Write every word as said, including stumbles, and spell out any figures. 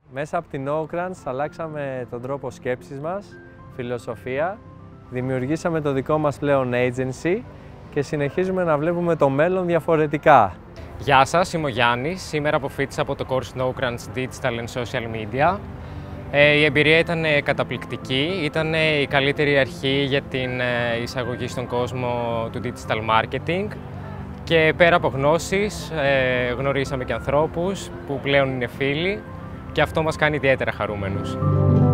Μέσα από την Nogrants αλλάξαμε τον τρόπο σκέψης μας, φιλοσοφία, δημιουργήσαμε το δικό μας πλέον agency και συνεχίζουμε να βλέπουμε το μέλλον διαφορετικά. Γεια σας, είμαι ο Γιάννης. Σήμερα αποφοίτησα από το course Nogrants Digital and Social Media. Ε, η εμπειρία ήταν καταπληκτική, ήταν η καλύτερη αρχή για την εισαγωγή στον κόσμο του digital marketing και πέρα από γνώσεις ε, γνωρίσαμε και ανθρώπους που πλέον είναι φίλοι και αυτό μας κάνει ιδιαίτερα χαρούμενους.